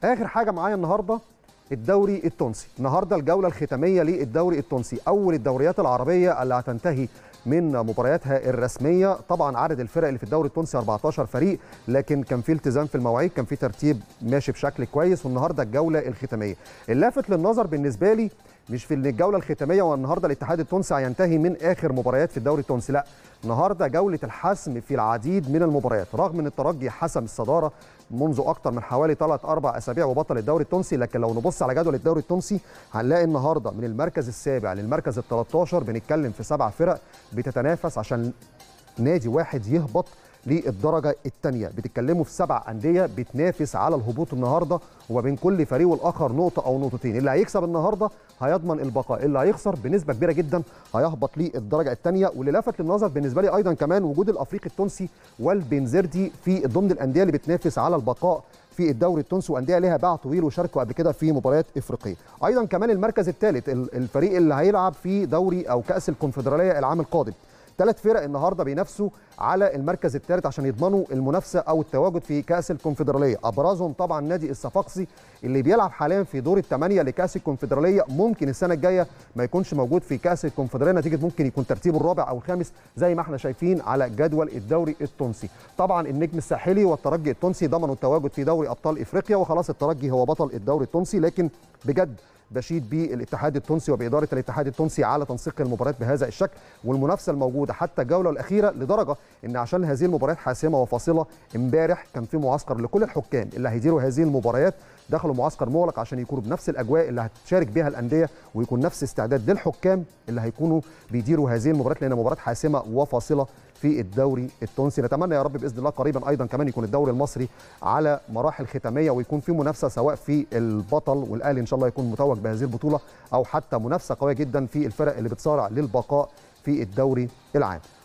اخر حاجه معايا النهارده الدوري التونسي. النهارده الجوله الختاميه للدوري التونسي، اول الدوريات العربيه اللي هتنتهي من مبارياتها الرسميه. طبعا عدد الفرق اللي في الدوري التونسي 14 فريق، لكن كان في التزام في المواعيد، كان في ترتيب ماشي بشكل كويس. والنهارده الجوله الختاميه، اللافت للنظر بالنسبه لي مش في ان الجوله الختاميه والنهارده الاتحاد التونسي هينتهي من اخر مباريات في الدوري التونسي، لا، النهارده جوله الحسم في العديد من المباريات. رغم ان الترجي حسم الصداره منذ اكثر من حوالي 3-4 اسابيع وبطل الدوري التونسي، لكن لو نبص على جدول الدوري التونسي هنلاقي النهارده من المركز السابع للمركز ال 13 بنتكلم في 7 فرق بتتنافس عشان نادي واحد يهبط للدرجه الثانيه. بتتكلموا في 7 انديه بتنافس على الهبوط النهارده، وما بين كل فريق والاخر نقطه او نقطتين. اللي هيكسب النهارده هيضمن البقاء، اللي هيخسر بنسبه كبيره جدا هيهبط للدرجه الثانيه. واللي لفت للنظر بالنسبه لي ايضا كمان وجود الافريقي التونسي والبنزرتي في ضمن الانديه اللي بتنافس على البقاء في الدوري التونسي، وانديه ليها باع طويل وشاركوا قبل كده في مباريات افريقيه. ايضا كمان المركز الثالث الفريق اللي هيلعب في دوري او كاس الكونفدراليه العام القادم. 3 فرق النهارده بينافسوا على المركز الثالث عشان يضمنوا المنافسه او التواجد في كاس الكونفدراليه. ابرزهم طبعا نادي الصفاقسي اللي بيلعب حاليا في دور الثمانيه لكاس الكونفدراليه، ممكن السنه الجايه ما يكونش موجود في كاس الكونفدراليه نتيجه ممكن يكون ترتيبه الرابع او الخامس زي ما احنا شايفين على جدول الدوري التونسي. طبعا النجم الساحلي والترجي التونسي ضمنوا التواجد في دوري ابطال افريقيا، وخلاص الترجي هو بطل الدوري التونسي. لكن بجد بشيد بالاتحاد التونسي وبإدارة الاتحاد التونسي على تنسيق المباريات بهذا الشكل والمنافسة الموجودة حتى الجولة الأخيرة، لدرجة إن عشان هذه المباريات حاسمة وفاصلة امبارح كان في معسكر لكل الحكام اللي هيديروا هذه المباريات، دخلوا معسكر مغلق عشان يكونوا بنفس الأجواء اللي هتشارك بها الأندية، ويكون نفس استعداد للحكام اللي هيكونوا بيديروا هذه المباريات، لأن مباريات حاسمة وفاصلة في الدوري التونسي. نتمنى يا رب باذن الله قريبا ايضا كمان يكون الدوري المصري على مراحل ختاميه ويكون في منافسه سواء في البطل والاهلي ان شاء الله يكون متوج بهذه البطوله، او حتى منافسه قويه جدا في الفرق اللي بتصارع للبقاء في الدوري العام.